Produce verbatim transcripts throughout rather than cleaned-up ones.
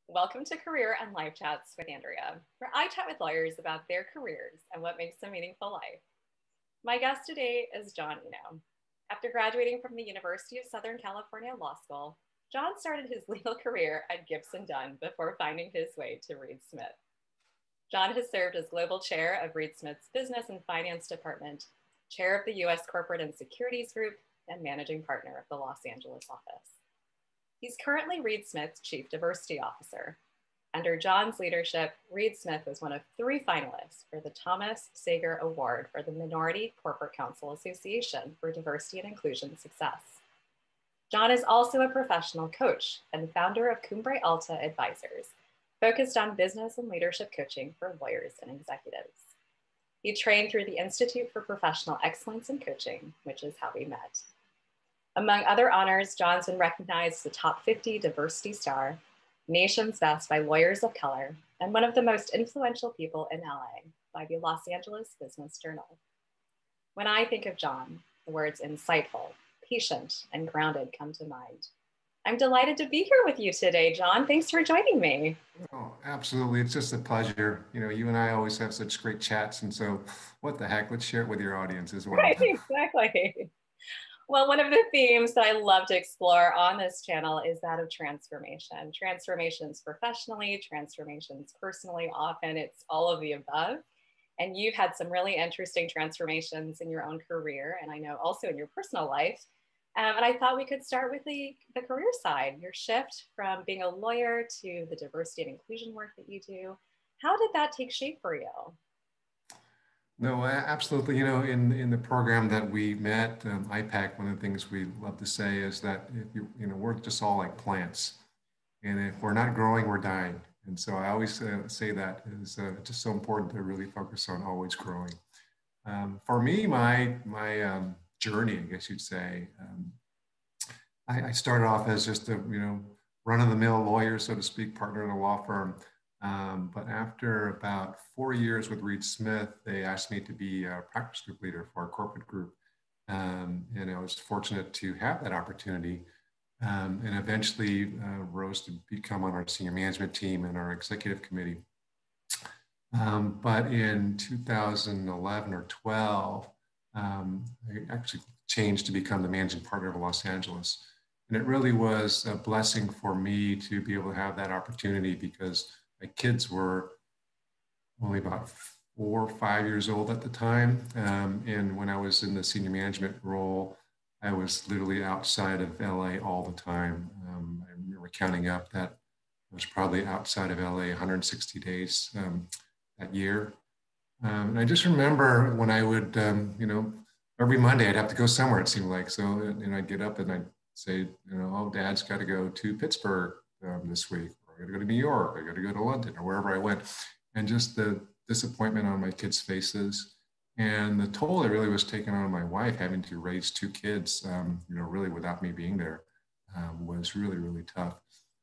Welcome to Career and Life Chats with Andrea, where I chat with lawyers about their careers and what makes a meaningful life. My guest today is John Iino. After graduating from the University of Southern California Law School, John started his legal career at Gibson Dunn before finding his way to Reed Smith. John has served as global chair of Reed Smith's Business and Finance Department, chair of the U S Corporate and Securities Group, and managing partner of the Los Angeles office. He's currently Reed Smith's Chief Diversity Officer. Under John's leadership, Reed Smith was one of three finalists for the Thomas Sager Award for the Minority Corporate Counsel Association for Diversity and Inclusion Success. John is also a professional coach and founder of Cumbre Alta Advisors, focused on business and leadership coaching for lawyers and executives. He trained through the Institute for Professional Excellence in Coaching, which is how we met. Among other honors, John's been recognized as the top fifty diversity star, nation's best by lawyers of color, and one of the most influential people in L A by the Los Angeles Business Journal. When I think of John, the words insightful, patient, and grounded come to mind. I'm delighted to be here with you today, John. Thanks for joining me. Oh, absolutely. It's just a pleasure. You know, you and I always have such great chats. And so what the heck, let's share it with your audience as well. Right, exactly. Well, one of the themes that I love to explore on this channel is that of transformation. Transformations professionally, transformations personally, often it's all of the above. And you've had some really interesting transformations in your own career, and I know also in your personal life. Um, and I thought we could start with the, the career side, your shift from being a lawyer to the diversity and inclusion work that you do. How did that take shape for you? No, absolutely. You know, in in the program that we met, um, I PAC, one of the things we love to say is that if you you know we're just all like plants, and if we're not growing, we're dying. And so I always uh, say that is uh, just so important to really focus on always growing. Um, for me, my my um, journey, I guess you'd say, um, I, I started off as just a you know run-of-the-mill lawyer, so to speak, partner in a law firm. Um, but after about four years with Reed Smith, they asked me to be a practice group leader for our corporate group. Um, and I was fortunate to have that opportunity um, and eventually uh, rose to become on our senior management team and our executive committee. Um, but in two thousand eleven or twelve, um, I actually changed to become the managing partner of Los Angeles. And it really was a blessing for me to be able to have that opportunity because my kids were only about four or five years old at the time. Um, and when I was in the senior management role, I was literally outside of L A all the time. Um, I remember counting up that I was probably outside of L A one hundred sixty days um, that year. Um, and I just remember when I would, um, you know, every Monday I'd have to go somewhere, it seemed like. So, you know, I'd get up and I'd say, you know, oh, Dad's got to go to Pittsburgh um, this week. I got to go to New York, I got to go to London, or wherever I went. And just the disappointment on my kids' faces and the toll that really was taken on my wife having to raise two kids, um, you know, really without me being there um, was really, really tough.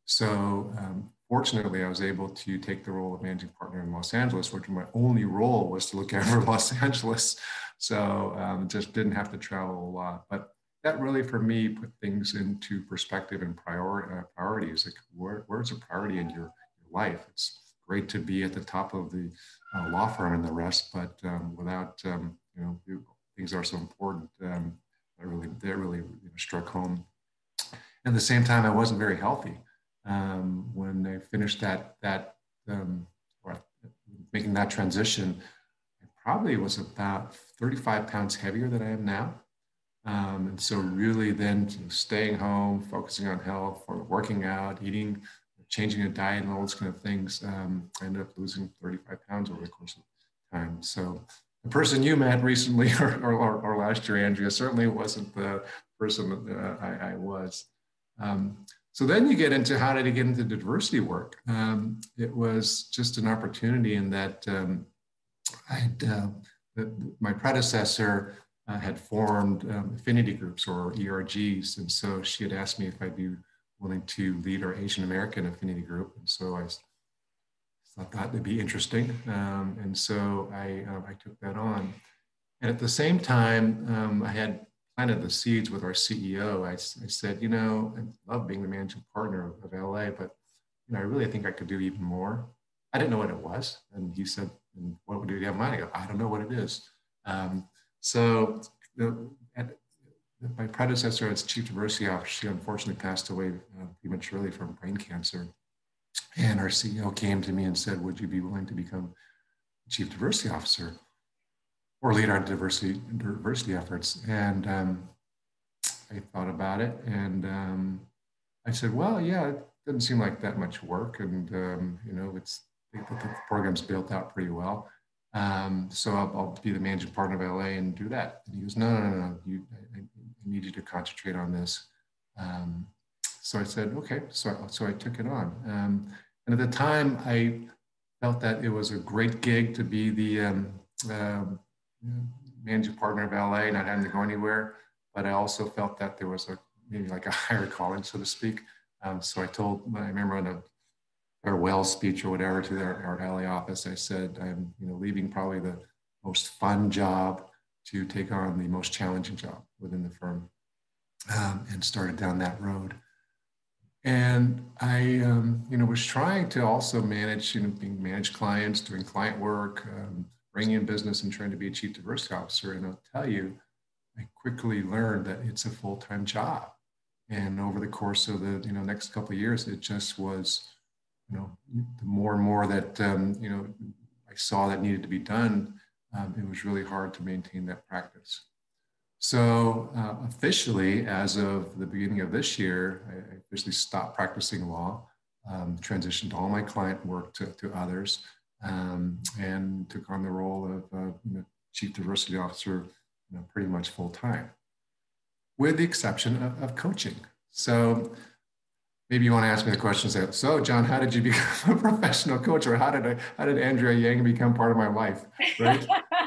So um, fortunately, I was able to take the role of managing partner in Los Angeles, which my only role was to look after Los Angeles. So um, just didn't have to travel a lot. But that really, for me, put things into perspective and prior, uh, priorities. Like, where, where's a priority in your, your life? It's great to be at the top of the uh, law firm and the rest, but um, without um, you know things that are so important, um, that really that really you know, struck home. At the same time, I wasn't very healthy um, when I finished that that um, or making that transition. I probably was about thirty-five pounds heavier than I am now. Um, and so really then staying home, focusing on health, or working out, eating, changing a diet and all those kind of things, um, I ended up losing thirty-five pounds over the course of time. So the person you met recently or, or, or last year, Andrea, certainly wasn't the person that uh, I, I was. Um, so then you get into how did I get into diversity work? Um, it was just an opportunity in that um, I'd, uh, the, my predecessor uh, had formed um, affinity groups or E R Gs. And so she had asked me if I'd be willing to lead our Asian American affinity group. And so I thought that would be interesting. Um, and so I, uh, I took that on. And at the same time, um, I had planted the seeds with our C E O. I, I said, you know, I love being the managing partner of, of L A, but you know, I really think I could do even more. I didn't know what it was. And he said, and what do you have in mind? I go, I don't know what it is. Um, so the, at, my predecessor as chief diversity officer, she unfortunately passed away uh, prematurely from brain cancer. And our C E O came to me and said, would you be willing to become chief diversity officer or lead our diversity, diversity efforts? And um, I thought about it, and um, I said, well, yeah, it doesn't seem like that much work. And, um, you know, it's, the, the program's built out pretty well. Um, so I'll, I'll be the managing partner of L A and do that. And he goes, no, no, no, no, you, I, I need you to concentrate on this. Um, so I said, okay. So, so I took it on. Um, and at the time, I felt that it was a great gig to be the um, uh, managing partner of L A, not having to go anywhere. But I also felt that there was a maybe like a higher calling, so to speak. Um, so I told, I remember in a farewell speech or whatever to our, our L A office, I said, I'm you know, leaving probably the most fun job to take on the most challenging job within the firm, um, and started down that road. And I, um, you know, was trying to also manage, you know, being manage clients, doing client work, um, bringing in business, and trying to be a chief diversity officer. And I'll tell you, I quickly learned that it's a full-time job. And over the course of the you know next couple of years, it just was, you know, the more and more that um, you know I saw that needed to be done, um, it was really hard to maintain that practice. So uh, officially, as of the beginning of this year, I officially stopped practicing law, um, transitioned all my client work to, to others, um, and took on the role of uh, you know, chief diversity officer, you know, pretty much full time, with the exception of, of coaching. So maybe you want to ask me the question, say, so John, how did you become a professional coach, or how did I, how did Andrea Yang become part of my life, right?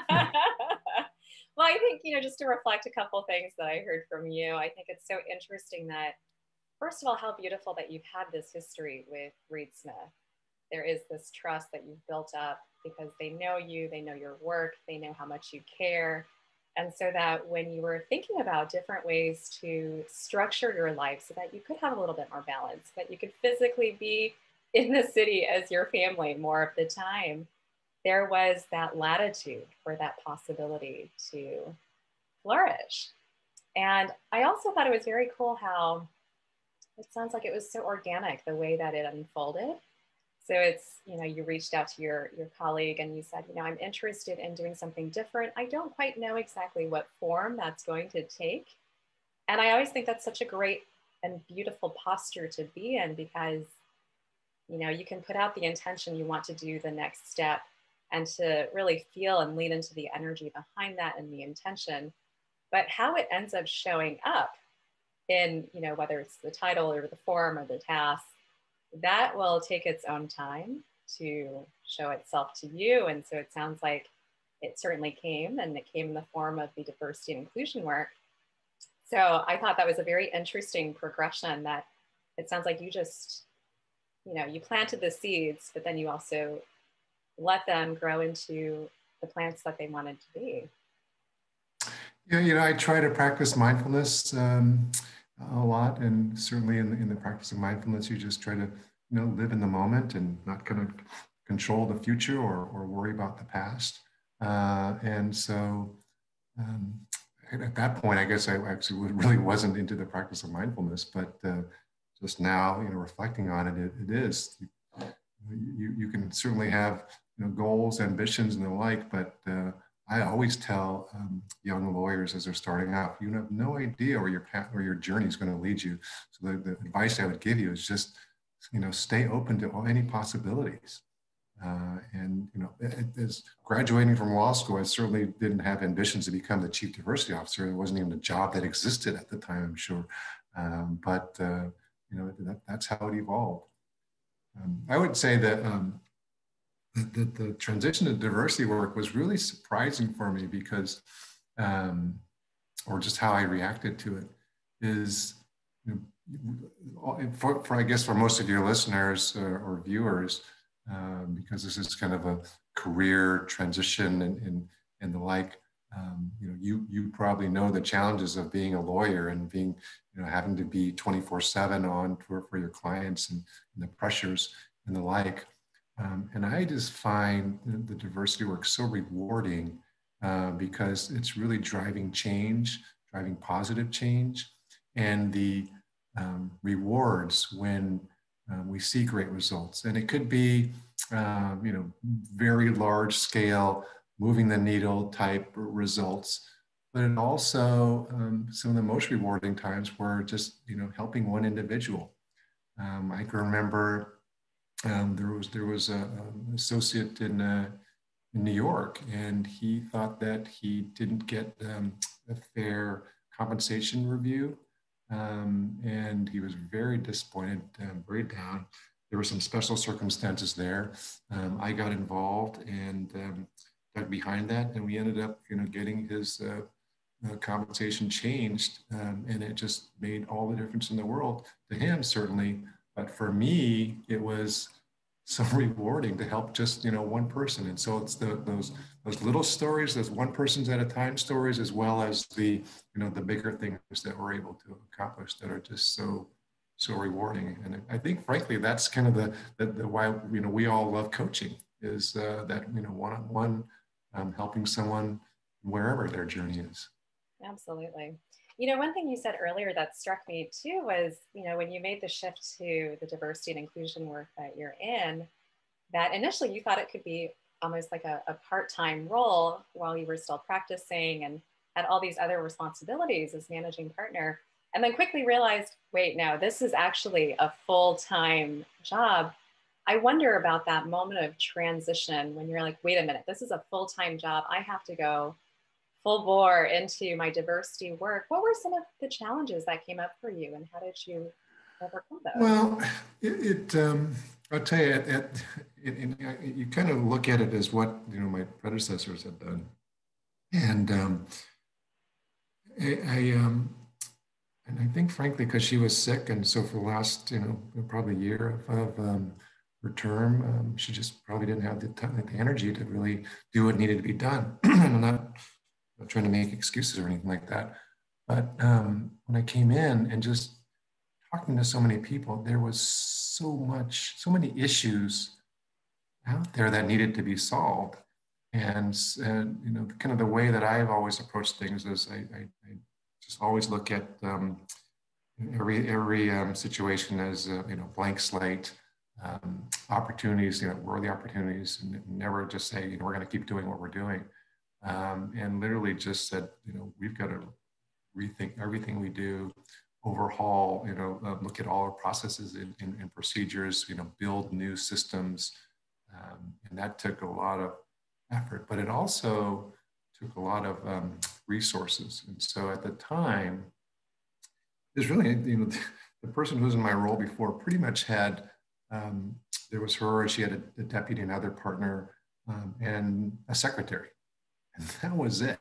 Well, I think, you know, just to reflect a couple of things that I heard from you, I think it's so interesting that, first of all, how beautiful that you've had this history with Reed Smith. There is this trust that you've built up because they know you, they know your work, they know how much you care. And so that when you were thinking about different ways to structure your life so that you could have a little bit more balance, that you could physically be in the city as your family more of the time, there was that latitude for that possibility to flourish. And I also thought it was very cool how it sounds like it was so organic the way that it unfolded. So it's, you know, you reached out to your, your colleague and you said, you know, I'm interested in doing something different. I don't quite know exactly what form that's going to take. And I always think that's such a great and beautiful posture to be in, because, you know, you can put out the intention you want to do the next step, and to really feel and lean into the energy behind that and the intention. But how it ends up showing up in, you know, whether it's the title or the form or the task, that will take its own time to show itself to you. And so it sounds like it certainly came, and it came in the form of the diversity and inclusion work. So I thought that was a very interesting progression, that it sounds like you just, you know, you planted the seeds, but then you also let them grow into the plants that they wanted to be. Yeah, you know, I try to practice mindfulness um, a lot, and certainly in the, in the practice of mindfulness, you just try to, you know, live in the moment and not kind of control the future or, or worry about the past. Uh, and so um, at that point, I guess I actually really wasn't into the practice of mindfulness, but uh, just now, you know, reflecting on it, it, it is. You, you can certainly have, you know, goals, ambitions, and the like, but uh, I always tell um, young lawyers as they're starting out, you have no idea where your path or your journey is going to lead you. So the, the advice I would give you is just, you know, stay open to all, any possibilities. Uh, and, you know, as graduating from law school, I certainly didn't have ambitions to become the chief diversity officer. It wasn't even a job that existed at the time, I'm sure. Um, but, uh, you know, that, that's how it evolved. Um, I would say that um, the, the, the transition to diversity work was really surprising for me because, um, or just how I reacted to it is, you know, for, for I guess for most of your listeners or, or viewers, um, because this is kind of a career transition and, and, and the like, Um, you know, you you probably know the challenges of being a lawyer and being, you know, having to be twenty-four seven on for, for your clients and, and the pressures and the like. Um, and I just find the, the diversity work so rewarding uh, because it's really driving change, driving positive change, and the um, rewards when um, we see great results. And it could be, um, you know, very large scale, moving the needle type results, but it also um, some of the most rewarding times were just, you know, helping one individual. Um, I can remember um, there was there was a, an associate in uh, in New York, and he thought that he didn't get um, a fair compensation review, um, and he was very disappointed, um, very down. There were some special circumstances there. Um, I got involved and um, dug behind that, and we ended up, you know, getting his uh, uh, compensation changed, um, and it just made all the difference in the world to him, certainly. But for me, it was so rewarding to help just, you know, one person. And so it's the, those those little stories, those one person's at a time stories, as well as the, you know, the bigger things that we're able to accomplish that are just so so rewarding. And I think, frankly, that's kind of the, the, the why, you know, we all love coaching, is uh, that, you know, one-on-one um, helping someone wherever their journey is. Absolutely. You know, one thing you said earlier that struck me too was, you know, when you made the shift to the diversity and inclusion work that you're in, that initially you thought it could be almost like a, a part-time role while you were still practicing and had all these other responsibilities as managing partner, and then quickly realized, wait, no, this is actually a full-time job. I wonder about that moment of transition when you're like, wait a minute, this is a full-time job. I have to go full bore into my diversity work. What were some of the challenges that came up for you, and how did you overcome those? Well, it, it um, I'll tell you, it, it, it, it, you kind of look at it as what, you know, my predecessors had done. And um, I, I, um, and I think, frankly, because she was sick, and so for the last, you know, probably year of, of um, her term, um, she just probably didn't have the, time, the energy to really do what needed to be done. I'm not not trying to make excuses or anything like that. But um, when I came in and just talking to so many people, there was so much, so many issues out there that needed to be solved. And, and you know, kind of the way that I've always approached things is I, I, I just always look at um, every every um, situation as a, you know, blank slate, um, opportunities, you know, worthy opportunities, and never just say, you know, we're going to keep doing what we're doing. Um, and literally just said, you know, we've got to rethink everything we do, overhaul, you know, uh, look at all our processes and, and, and procedures, you know, build new systems. Um, and that took a lot of effort, but it also took a lot of um, resources. And so at the time, there's really, you know, the person who was in my role before pretty much had, um, there was her, she had a, a deputy, another partner, um, and a secretary. And that was it,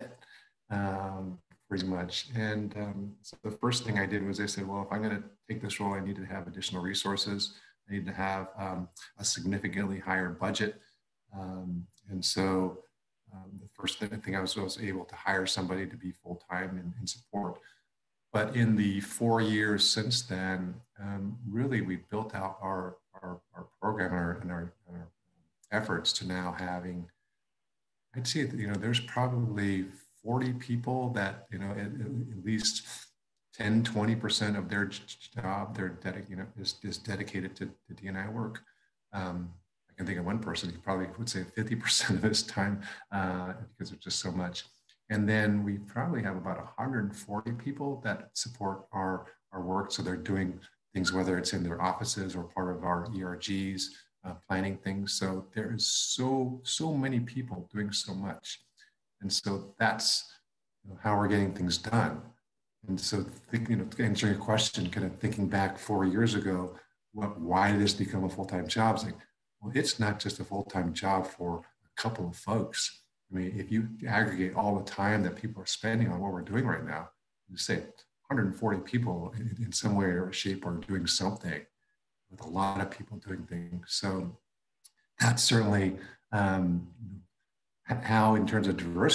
um, pretty much. And um, so the first thing I did was I said, well, if I'm going to take this role, I need to have additional resources. I need to have um, a significantly higher budget. Um, and so um, the first thing I was, I was able to hire somebody to be full-time in, in support. But in the four years since then, um, really, we built out our, our, our program and our, and our, our efforts to now having, I'd say that, you know, there's probably forty people that, you know, at, at least ten, twenty percent of their job, their dedicated, you know, is, is dedicated to, to D and I work. Um, I can think of one person who probably would say fifty percent of his time uh, because there's just so much. And then we probably have about one hundred forty people that support our, our work. So they're doing things, whether it's in their offices or part of our E R Gs, uh, planning things. So there is so, so many people doing so much. And so that's, you know, how we're getting things done. And so, think, you know, to answer your question, kind of thinking back four years ago, what, why did this become a full-time job? It's like, well, it's not just a full-time job for a couple of folks. I mean, if you aggregate all the time that people are spending on what we're doing right now, you say one hundred forty people in, in some way or shape are doing something, with a lot of people doing things. So that's certainly um, how, in terms of diversity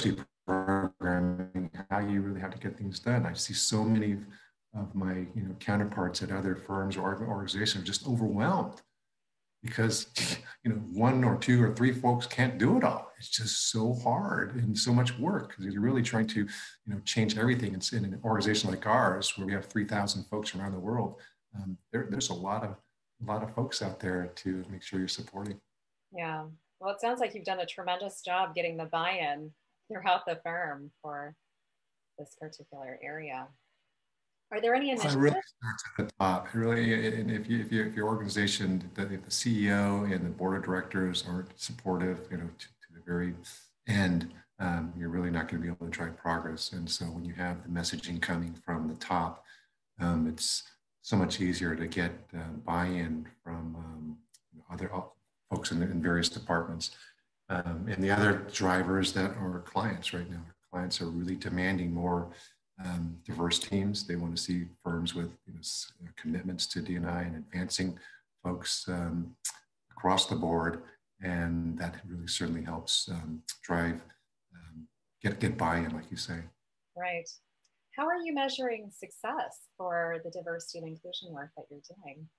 programming, how you really have to get things done. I see so many of my you know counterparts at other firms or organizations are just overwhelmed because you know one or two or three folks can't do it all. It's just so hard and so much work because you're really trying to you know change everything. It's in an organization like ours where we have three thousand folks around the world. Um, there, there's a lot of a lot of folks out there to make sure you're supporting. Yeah. Well, it sounds like you've done a tremendous job getting the buy-in throughout the firm for this particular area. Are there any Well, it initiatives? really starts at the top. It really, and if you, if you, if your organization, the, if the C E O and the board of directors aren't supportive, you know, to, to the very end, um, you're really not going to be able to drive progress. And so, when you have the messaging coming from the top, um, it's so much easier to get uh, buy-in from um, other folks in, in various departments. Um, and the other drivers that are clients right now. Clients are really demanding more um, diverse teams. They want to see firms with you know, commitments to D and I and advancing folks um, across the board. And that really certainly helps um, drive, um, get, get buy-in, like you say. Right. How are you measuring success for the diversity and inclusion work that you're doing?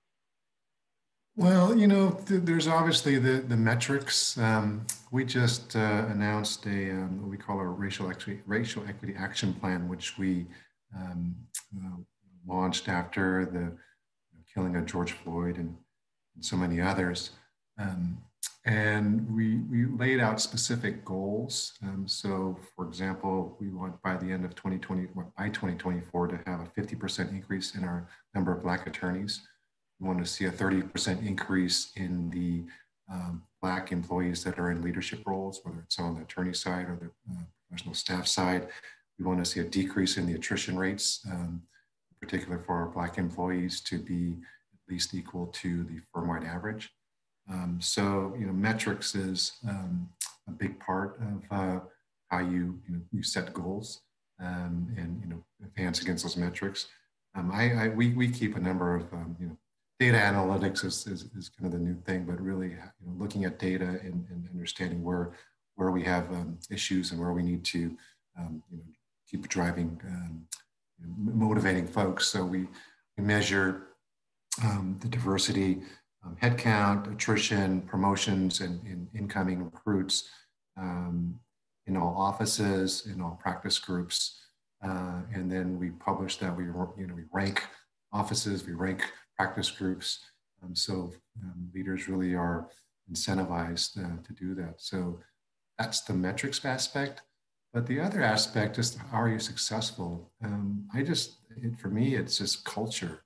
Well, you know, th there's obviously the the metrics. Um, we just uh, announced a um, what we call a racial equity racial equity action plan, which we um, uh, launched after the you know, killing of George Floyd and, and so many others. Um, and we we laid out specific goals. Um, so, for example, we want by the end of twenty twenty, by twenty twenty-four, to have a fifty percent increase in our number of Black attorneys. We want to see a thirty percent increase in the um, Black employees that are in leadership roles, whether it's on the attorney side or the uh, professional staff side. We want to see a decrease in the attrition rates, um, in particular for our Black employees to be at least equal to the firm-wide average. Um, so, you know, metrics is um, a big part of uh, how you, you, know, you set goals um, and, you know, advance against those metrics. Um, I, I, we, we keep a number of, um, you know, data analytics is, is, is kind of the new thing, but really you know, looking at data and, and understanding where, where we have um, issues and where we need to um, you know, keep driving, um, you know, motivating folks. So we, we measure um, the diversity, um, headcount, attrition, promotions, and, and incoming recruits um, in all offices, in all practice groups. Uh, and then we publish that, we, you know, we rank offices, we rank practice groups. Um, so um, leaders really are incentivized uh, to do that. So that's the metrics aspect. But the other aspect is how are you successful? Um, I just, it, for me, it's just culture.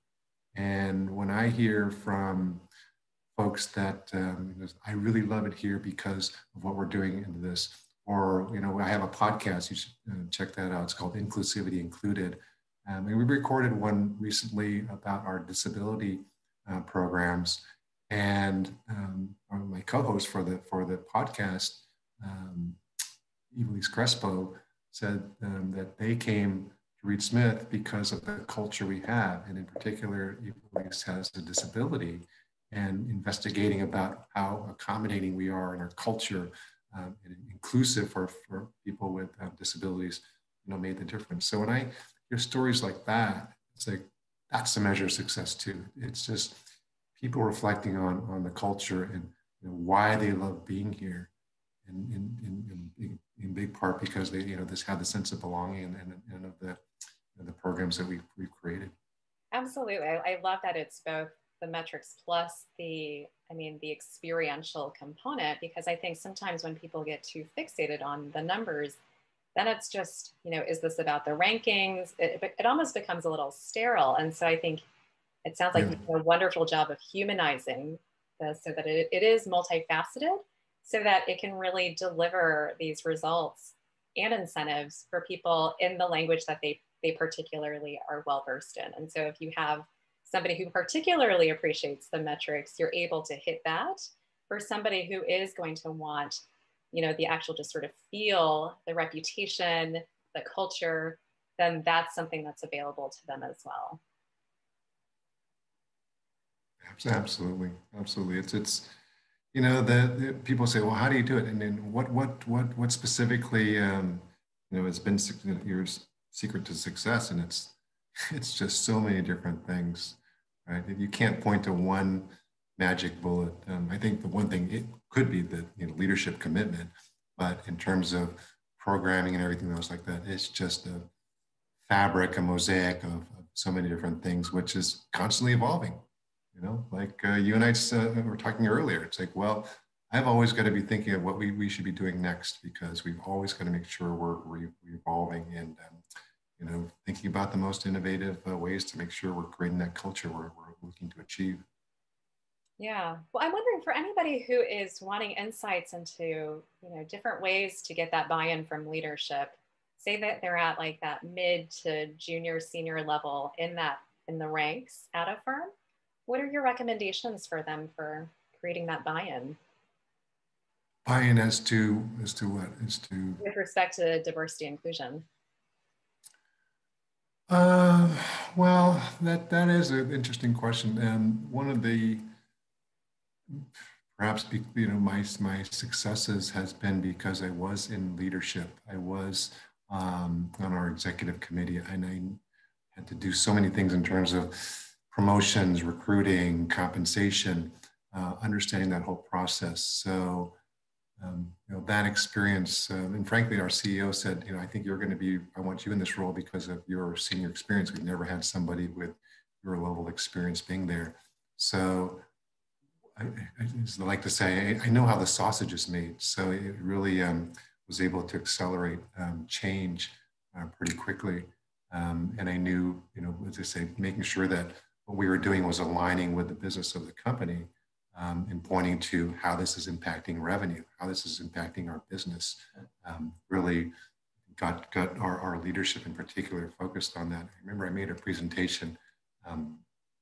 And when I hear from folks that um, I really love it here because of what we're doing into this, or, you know, I have a podcast, you should uh, check that out. It's called Inclusivity Included. Um, and we recorded one recently about our disability uh, programs. And um, my co-host for the for the podcast, um, Evelise Crespo, said um, that they came to Reed Smith because of the culture we have. And in particular, Evelise has a disability, and investigating about how accommodating we are in our culture um, and inclusive for, for people with uh, disabilities, you know, made the difference. So when I hear stories like that, it's like, that's a measure of success too. It's just people reflecting on, on the culture and you know, why they love being here. And in, in, in, in big part because they, you know, this had the sense of belonging and, and, and of the, you know, the programs that we've, we've created. Absolutely. I, I love that it's both the metrics plus the, I mean, the experiential component, because I think sometimes when people get too fixated on the numbers, then it's just, you know, is this about the rankings? It, it almost becomes a little sterile. And so I think it sounds like yeah. you do a wonderful job of humanizing this so that it, it is multifaceted, so that it can really deliver these results and incentives for people in the language that they, they particularly are well versed in. And so if you have somebody who particularly appreciates the metrics, you're able to hit that. For somebody who is going to want, you know, the actual just sort of feel, the reputation, the culture, then that's something that's available to them as well. Absolutely, absolutely. It's it's you know the, the people say, well, how do you do it? And then what what what what specifically um, you know, it's been your secret to success, and it's it's just so many different things, right? You can't point to one magic bullet. Um, I think the one thing it could be the you know leadership commitment, but in terms of programming and everything else like that, it's just a fabric, a mosaic of, of so many different things, which is constantly evolving. You know, like uh, you and I uh, were talking earlier. It's like, well, I've always got to be thinking of what we, we should be doing next, because we've always got to make sure we're, we're evolving and um, you know thinking about the most innovative uh, ways to make sure we're creating that culture we're, we're looking to achieve. Yeah. Well, I'm wondering for anybody who is wanting insights into, you know, different ways to get that buy-in from leadership, say that they're at like that mid to junior, senior level in that, in the ranks at a firm, what are your recommendations for them for creating that buy-in? Buy-in as to, as to what? As to? With respect to diversity inclusion. Uh, well, that, that is an interesting question. And one of the, perhaps, you know, my, my successes has been because I was in leadership. I was um, on our executive committee, and I had to do so many things in terms of promotions, recruiting, compensation, uh, understanding that whole process. So, um, you know, that experience, um, and frankly, our C E O said, you know, I think you're going to be, I want you in this role because of your senior experience. We've never had somebody with your level of experience being there. So I, I just like to say, I, I know how the sausage is made. So it really um, was able to accelerate um, change uh, pretty quickly. Um, and I knew, you know, as I say, making sure that what we were doing was aligning with the business of the company um, and pointing to how this is impacting revenue, how this is impacting our business, um, really got, got our, our leadership in particular focused on that. I remember I made a presentation um,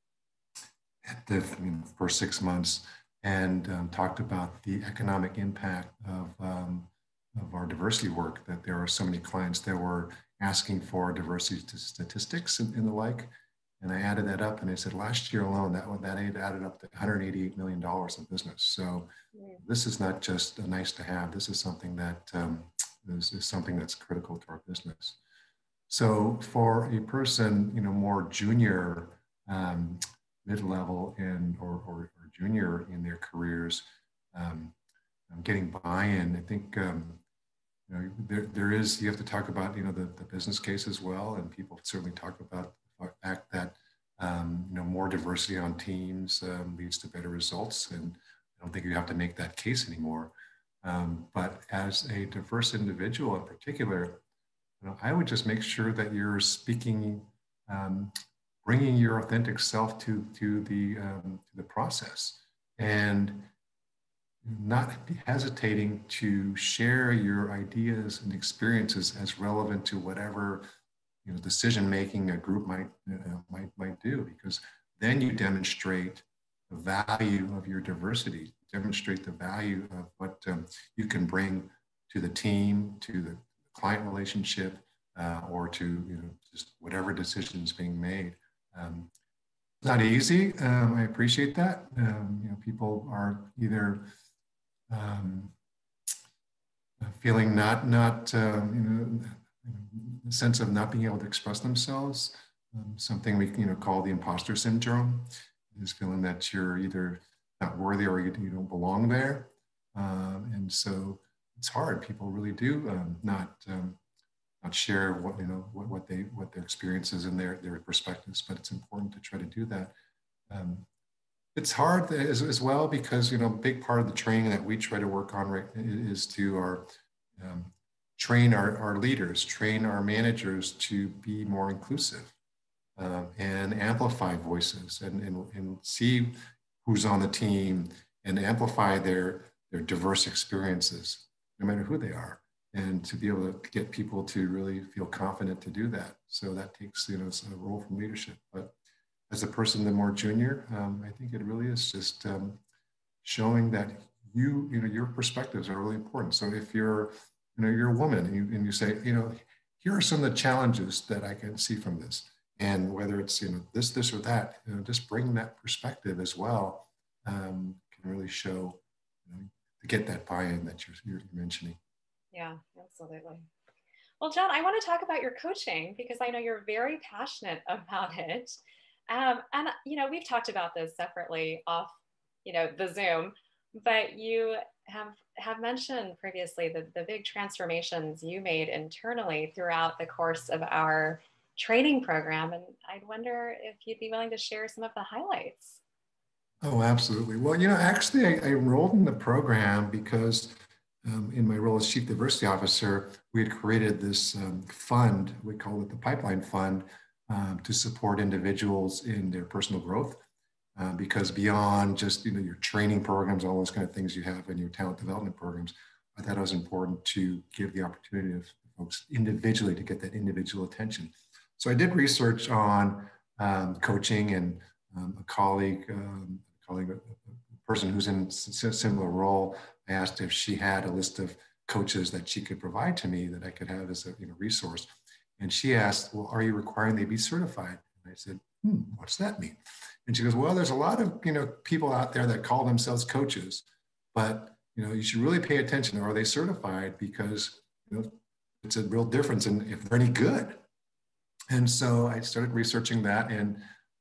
at the you know, first six months and um, talked about the economic impact of, um, of our diversity work, that there are so many clients that were asking for diversity statistics and, and the like. And I added that up and I said, last year alone, that, that added up to one hundred eighty-eight million dollars in business. So yeah. This is not just a nice to have, this is something that um, is, is something that's critical to our business. So for a person, you know, more junior, um, mid-level and or, or, or junior in their careers, um, getting buy-in, I think um, you know, there, there is, you have to talk about, you know, the, the business case as well. And people certainly talk about the fact that, um, you know, more diversity on teams um, leads to better results. And I don't think you have to make that case anymore. Um, but as a diverse individual in particular, you know, I would just make sure that you're speaking, um, bringing your authentic self to, to, the, um, to the process, and not hesitating to share your ideas and experiences as relevant to whatever you know decision making a group might uh, might might do, because then you demonstrate the value of your diversity, demonstrate the value of what um, you can bring to the team, to the client relationship, uh, or to you know just whatever decision is being made. Um, it's not easy. Um, I appreciate that. Um, you know, people are either Um, feeling not, not um, you know, the sense of not being able to express themselves, um, something we you know call the imposter syndrome, is feeling that you're either not worthy or you, you don't belong there, um, and so it's hard. People really do um, not um, not share what you know what, what they what their experiences and their their perspectives, but it's important to try to do that. Um, It's hard as, as well because, you know, a big part of the training that we try to work on right, is to our, um, train our, our leaders, train our managers to be more inclusive um, and amplify voices and, and, and see who's on the team and amplify their, their diverse experiences, no matter who they are, and to be able to get people to really feel confident to do that. So that takes, you know, a role from leadership. But as a person, the more junior, um, I think it really is just um, showing that you, you know, your perspectives are really important. So if you're, you know, you're a woman and you, and you say, you know, here are some of the challenges that I can see from this, and whether it's, you know, this, this or that, you know, just bring that perspective as well um, can really show, you know, to get that buy-in that you're, you're mentioning. Yeah, absolutely. Well, John, I want to talk about your coaching because I know you're very passionate about it. Um, and, you know, we've talked about this separately off, you know, the Zoom, but you have, have mentioned previously the, the big transformations you made internally throughout the course of our training program. And I'd wonder if you'd be willing to share some of the highlights. Oh, absolutely. Well, you know, actually, I, I enrolled in the program because um, in my role as Chief Diversity Officer, we had created this um, fund, we call it the Pipeline Fund, um, to support individuals in their personal growth. Uh, because beyond just, you know, your training programs, all those kind of things you have in your talent development programs, I thought it was important to give the opportunity of folks individually to get that individual attention. So I did research on um, coaching, and um, a colleague, um, colleague, a person who's in a similar role, I asked if she had a list of coaches that she could provide to me that I could have as a, you know, resource. And she asked, well, are you requiring they be certified? And I said, hmm, what's that mean? And she goes, well, there's a lot of, you know, people out there that call themselves coaches, but, you know, you should really pay attention. Are they certified? Because, you know, it's a real difference in if they're any good. And so I started researching that, and,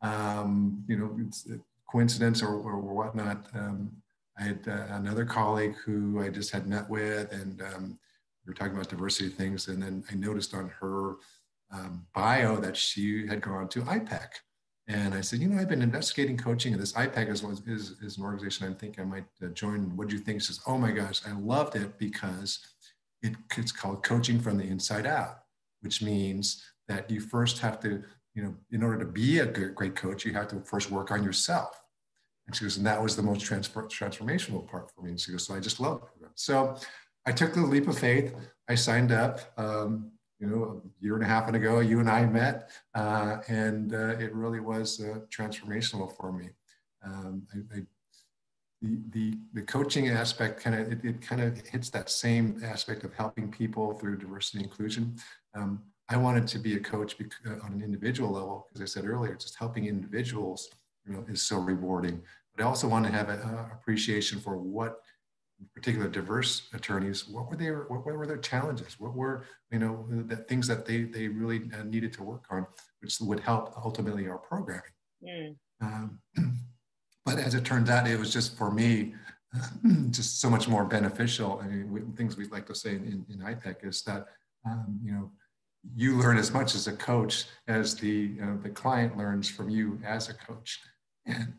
um, you know, it's a coincidence or, or whatnot. Um, I had uh, another colleague who I just had met with, and um, we were talking about diversity things. And then I noticed on her um, bio that she had gone to I PAC. And I said, you know, I've been investigating coaching, and this I PAC is, is, is an organization I'm thinking I might uh, join. What do you think? She says, oh my gosh, I loved it because it, it's called Coaching from the Inside Out, which means that you first have to, you know, in order to be a good, great coach, you have to first work on yourself. And she goes, and that was the most transfer, transformational part for me. And she goes, so I just love it. So I took the leap of faith. I signed up. Um, you know, a year and a half ago, you and I met, uh, and uh, it really was uh, transformational for me. Um, I, I, the, the, the coaching aspect kind of, it, it kind of hits that same aspect of helping people through diversity and inclusion. Um, I wanted to be a coach because, on an individual level, as I said earlier, just helping individuals, you know, is so rewarding. But I also want to have an appreciation for what particular diverse attorneys, what were their, what were their challenges? What were, you know, the things that they, they really needed to work on, which would help ultimately our programming. Mm. Um, but as it turns out, it was just for me, uh, just so much more beneficial. I mean, we, things we'd like to say in, in I PAC is that, um, you know, you learn as much as a coach as the, uh, the client learns from you as a coach. And,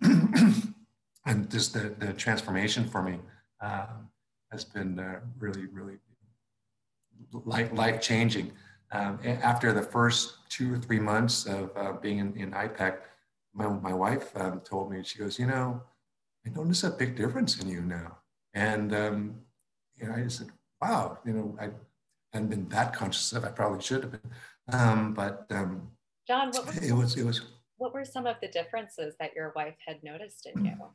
and just the, the transformation for me Um, has been uh, really, really life, life-changing. Um, after the first two or three months of uh, being in, in I PAC, my, my wife um, told me, she goes, you know, I notice a big difference in you now. And um, you know, I said, wow, you know, I hadn't been that conscious of it. I probably should have been. Um, but um, John, what were, it was, it was, what were some of the differences that your wife had noticed in you?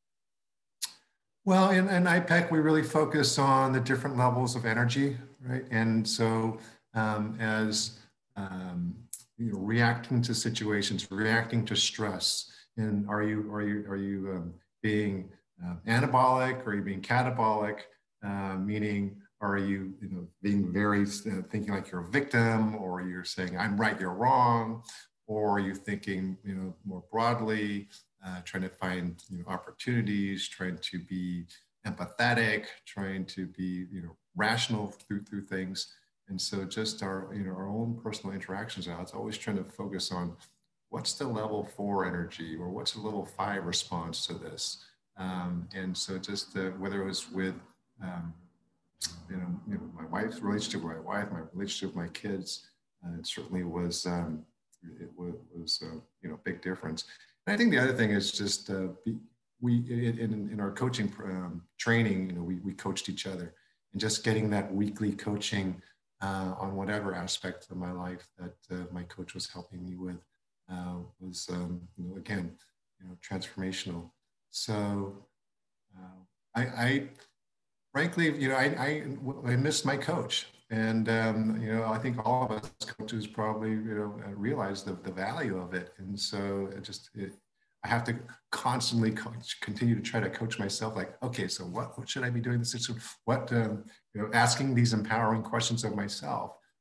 Well, in, in I PAC, we really focus on the different levels of energy, right? And so um, as um, you know, reacting to situations, reacting to stress, and are you, are you, are you um, being uh, anabolic, or are you being catabolic, uh, meaning are you, you know, being very, uh, thinking like you're a victim, or you're saying, I'm right, you're wrong, or are you thinking, you know, more broadly, Uh, trying to find, you know, opportunities, trying to be empathetic, trying to be, you know, rational through through things. And so just our, you know, our own personal interactions out, it's always trying to focus on what's the level four energy, or what's the level five response to this. Um, and so just uh, whether it was with, um, you know, you know, my wife's relationship with my wife, my relationship with my kids, uh, it certainly was, um, it was, was uh, you know, big difference. And I think the other thing is just uh, we in, in our coaching um, training, you know, we, we coached each other, and just getting that weekly coaching uh, on whatever aspect of my life that uh, my coach was helping me with uh, was, um, you know, again, you know, transformational. So uh, I, I, frankly, you know, I, I, I missed my coach. And, um, you know, I think all of us coaches probably, you know, realize the, the value of it. And so it just, it, I have to constantly coach, continue to try to coach myself. Like, okay, so what, what should I be doing in this situation? What, um, you know, asking these empowering questions of myself.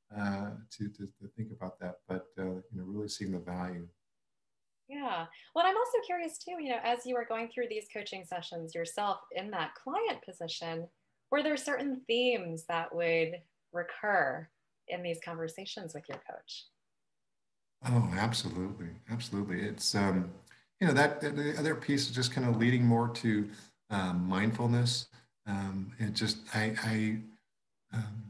uh, to, to, to think about that, but, uh, you know, really seeing the value. Yeah. Well, I'm also curious too, you know, as you were going through these coaching sessions yourself in that client position, were there certain themes that would recur in these conversations with your coach? Oh, absolutely. Absolutely. It's, um, you know, that, that the other piece is just kind of leading more to um, mindfulness. Um, it just, I, I, um,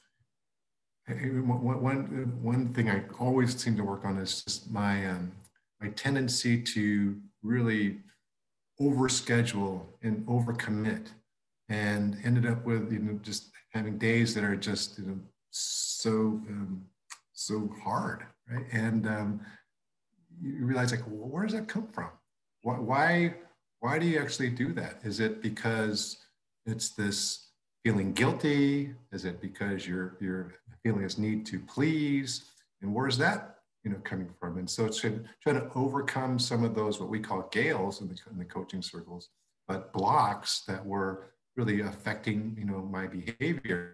I- one, one, one thing I always seem to work on is just my, um, my tendency to really overschedule and overcommit, and ended up with, you know, just having days that are just, you know, so um, so hard, right? And um, you realize, like, well, where does that come from? Why, why why do you actually do that? Is it because it's this feeling guilty? Is it because you're you're feeling this need to please? And where's that, you know, coming from? And so it's trying, trying to overcome some of those, what we call gales in the, in the coaching circles, but blocks that were really affecting, you know, my behavior.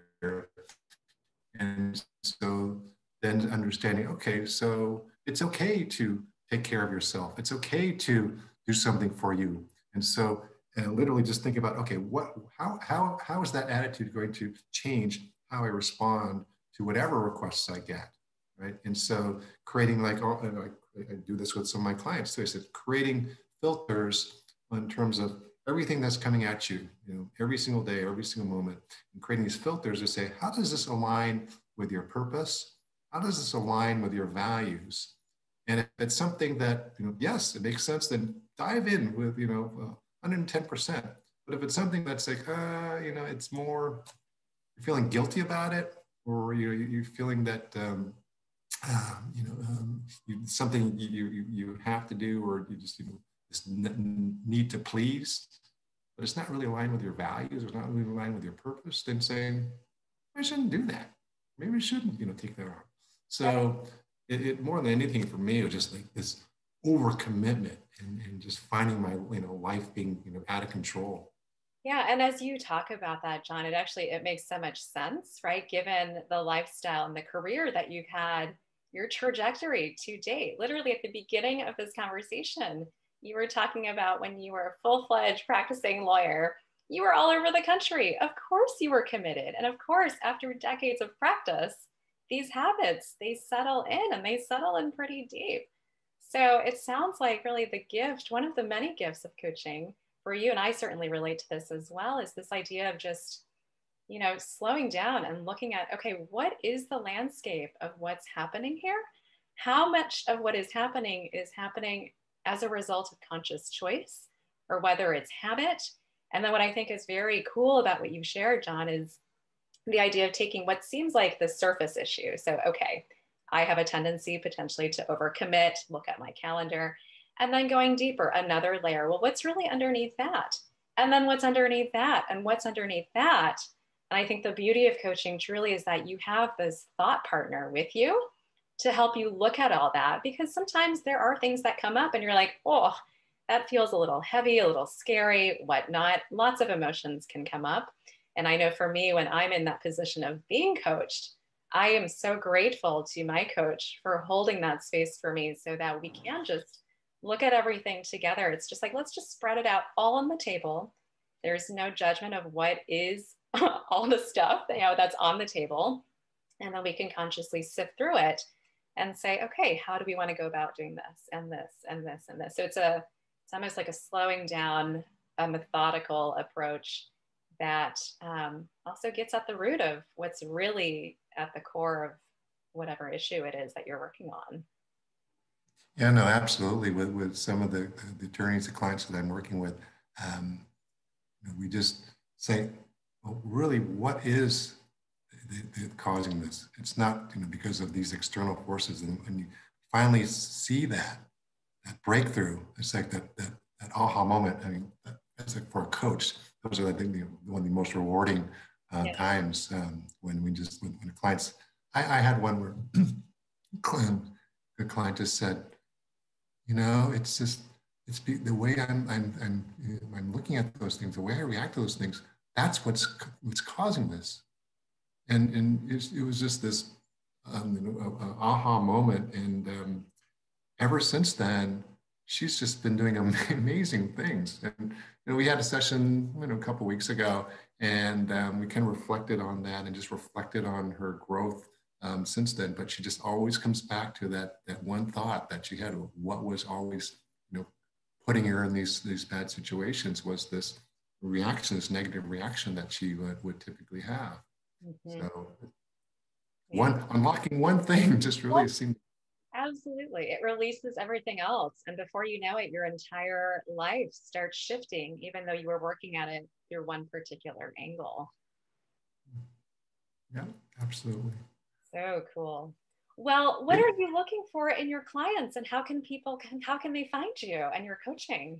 And so then understanding, okay, so it's okay to take care of yourself. It's okay to do something for you. And so uh, literally just think about, okay, what, how, how, how is that attitude going to change how I respond to whatever requests I get, right? And so creating, like, all, I, I do this with some of my clients too. I said, creating filters in terms of everything that's coming at you, you know, every single day, every single moment, and creating these filters to say, how does this align with your purpose? How does this align with your values? And if it's something that, you know, yes, it makes sense, then dive in with, you know, uh, one hundred ten percent. But if it's something that's like, uh, you know, it's more, you're feeling guilty about it, or you're, you're feeling that, um, uh, you know, um, you, something you, you, you have to do, or you just, you know, just need to please, but it's not really aligned with your values, it's not really aligned with your purpose, then saying, I shouldn't do that. Maybe I shouldn't, you know, take that on. So it, it more than anything for me, it was just like this overcommitment, and, and just finding my, you know, life being, you know, out of control. Yeah, and as you talk about that, John, it actually it makes so much sense, right? Given the lifestyle and the career that you've had, your trajectory to date. Literally at the beginning of this conversation, you were talking about when you were a full-fledged practicing lawyer, you were all over the country. Of course you were committed. And of course, after decades of practice, these habits, they settle in and they settle in pretty deep. So it sounds like really the gift, one of the many gifts of coaching for you, and I certainly relate to this as well, is this idea of just, you know, slowing down and looking at, okay, what is the landscape of what's happening here? How much of what is happening is happening as a result of conscious choice, or whether it's habit? And then what I think is very cool about what you've shared, John, is the idea of taking what seems like the surface issue. So, okay, I have a tendency potentially to overcommit, look at my calendar, and then going deeper, another layer. Well, what's really underneath that? And then what's underneath that? And what's underneath that? And I think the beauty of coaching truly is that you have this thought partner with you to help you look at all that, because sometimes there are things that come up and you're like, oh, that feels a little heavy, a little scary, whatnot. Lots of emotions can come up. And I know for me, when I'm in that position of being coached, I am so grateful to my coach for holding that space for me so that we can just look at everything together. It's just like, let's just spread it out all on the table. There's no judgment of what is all the stuff, you know, that's on the table. And then we can consciously sift through it and say, okay, how do we want to go about doing this and this and this and this? So it's a, it's almost like a slowing down, a methodical approach that um, also gets at the root of what's really at the core of whatever issue it is that you're working on. Yeah, no, absolutely. With with some of the, the attorneys, the clients that I'm working with, um, you know, we just say, well, really, what is the, the causing this? It's not, you know, because of these external forces. And when you finally see that, that breakthrough, it's like that that, that aha moment. I mean, that, that's like for a coach, those are, I think, the, one of the most rewarding uh, Yeah. times um, when we just, when, when the clients, I, I had one where the client just said, you know, it's just, it's be, the way I'm, I'm, I'm, I'm looking at those things, the way I react to those things, that's what's, what's causing this. And, and it, it was just this um, you know, a, a aha moment. And um, ever since then, she's just been doing am- amazing things. And you know, we had a session, you know, a couple weeks ago, and um, we kind of reflected on that and just reflected on her growth um, since then. But she just always comes back to that that one thought that she had. What was always, you know, putting her in these these bad situations was this reaction, this negative reaction that she would, would typically have. Mm-hmm. So Yeah. one unlocking one thing just really Well, seemed. absolutely. It releases everything else. And before you know it, your entire life starts shifting, even though you were working at it through one particular angle. Yeah, absolutely. So cool. Well, what Great. are you looking for in your clients and how can people can how can they find you and your coaching?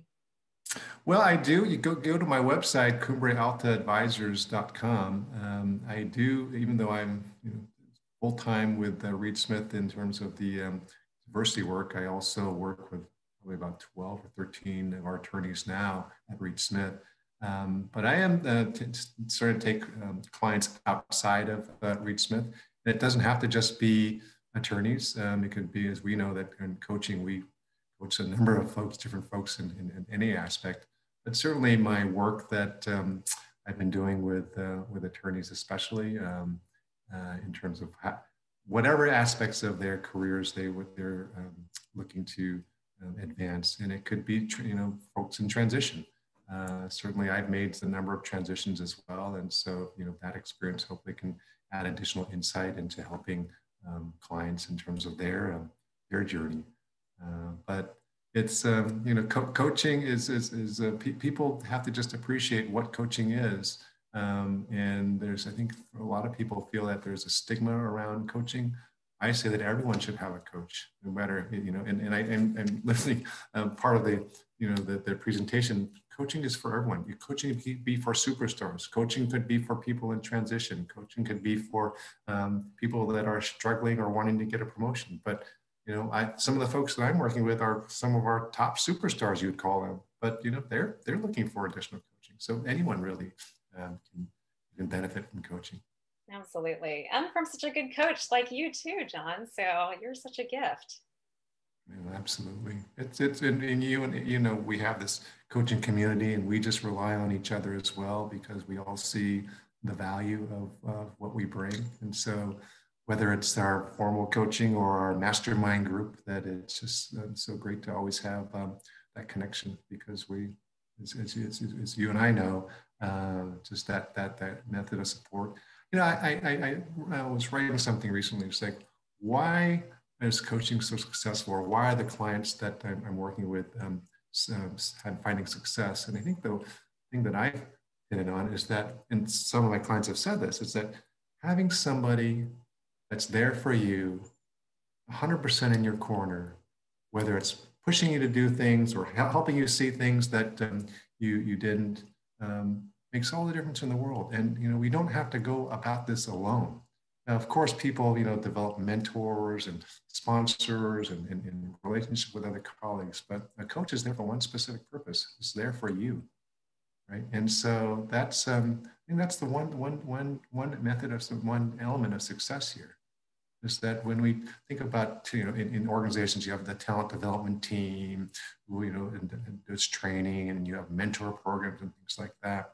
Well, I do. You go go to my website, cumbre alta advisors dot com. Um, I do, even though I'm you know, full time with uh, Reed Smith in terms of the um, diversity work, I also work with probably about twelve or thirteen of our attorneys now at Reed Smith. Um, but I am uh, t- starting to take um, clients outside of uh, Reed Smith. And it doesn't have to just be attorneys. Um, it could be, as we know, that in coaching, we coach a number of folks, different folks in, in, in any aspect. But certainly my work that um, I've been doing with, uh, with attorneys, especially um, uh, in terms of how, whatever aspects of their careers they would, they're um, looking to um, advance. And it could be, you know, folks in transition. Uh, certainly I've made a number of transitions as well. And so, you know, that experience hopefully can add additional insight into helping um, clients in terms of their, um, their journey. Uh, but it's um, you know co- coaching is is, is uh, pe- people have to just appreciate what coaching is, um, and there's I think a lot of people feel that there's a stigma around coaching. I say that everyone should have a coach, no matter you know. And and I and, and listening um, part of the you know the, the presentation. Coaching is for everyone. Coaching could be for superstars. Coaching could be for people in transition. Coaching could be for um, people that are struggling or wanting to get a promotion. But you know, I, some of the folks that I'm working with are some of our top superstars, you'd call them, but you know, they're they're looking for additional coaching. So anyone really um, can, can benefit from coaching. Absolutely. And from such a good coach like you too, John. So you're such a gift. You know, absolutely. It's it's in, in you and you know we have this coaching community, and we just rely on each other as well because we all see the value of, of what we bring, and so whether it's our formal coaching or our mastermind group, that it's just uh, so great to always have um, that connection because we, as, as, as, as you and I know, uh, just that that that method of support. You know, I I, I, I was writing something recently. It's like, why is coaching so successful, or why are the clients that I'm, I'm working with um, um, finding success? And I think the thing that I hit it on is that, and some of my clients have said this, is that having somebody that's there for you one hundred percent in your corner, whether it's pushing you to do things or helping you see things that um, you, you didn't, um, makes all the difference in the world. And, you know, we don't have to go about this alone. Now, of course, people, you know, develop mentors and sponsors and, and, and relationship with other colleagues, but a coach is there for one specific purpose. It's there for you, right? And so that's, um, I think that's the one, one, one, one method of some, one element of success here is that when we think about, you know, in, in organizations, you have the talent development team, who, you know, and, and does training, and you have mentor programs and things like that.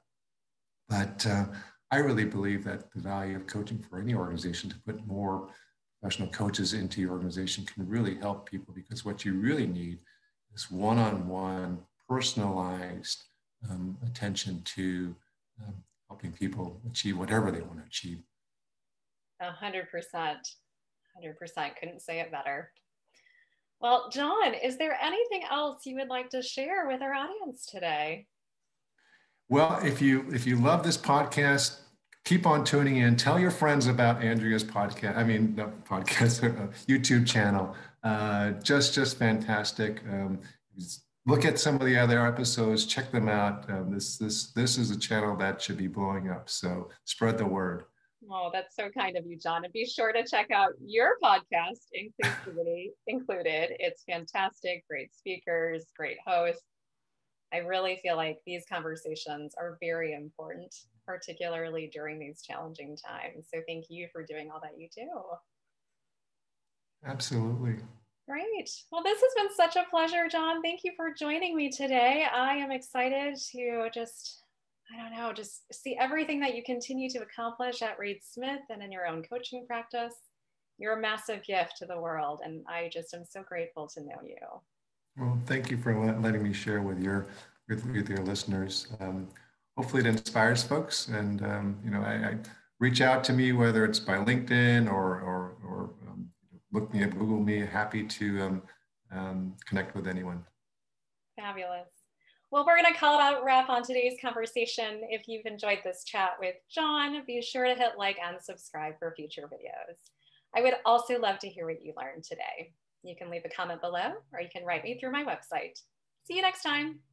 But uh, I really believe that the value of coaching for any organization to put more professional coaches into your organization can really help people because what you really need is one-on-one, personalized um, attention to um, helping people achieve whatever they want to achieve. A hundred percent. one hundred percent. Couldn't say it better. Well, John, is there anything else you would like to share with our audience today? Well, if you if you love this podcast, keep on tuning in. Tell your friends about Andrea's podcast. I mean, no, podcast, uh, YouTube channel. Uh, just just fantastic. Um, look at some of the other episodes. Check them out. Um, this this this is a channel that should be blowing up. So spread the word. Oh, that's so kind of you, John. And be sure to check out your podcast, Inclusivity Included. It's fantastic, great speakers, great hosts. I really feel like these conversations are very important, particularly during these challenging times. So thank you for doing all that you do. Absolutely. Great. Well, this has been such a pleasure, John. Thank you for joining me today. I am excited to just, I don't know, just see everything that you continue to accomplish at Reed Smith and in your own coaching practice. You're a massive gift to the world, and I just am so grateful to know you. Well, thank you for let, letting me share with your with, with your listeners. Um, hopefully, it inspires folks, and um, you know, I, I reach out to me whether it's by LinkedIn or or, or um, look me up, Google me. Happy to um, um, connect with anyone. Fabulous. Well, we're going to call it a wrap on today's conversation. If you've enjoyed this chat with John, be sure to hit like and subscribe for future videos. I would also love to hear what you learned today. You can leave a comment below, or you can write me through my website. See you next time.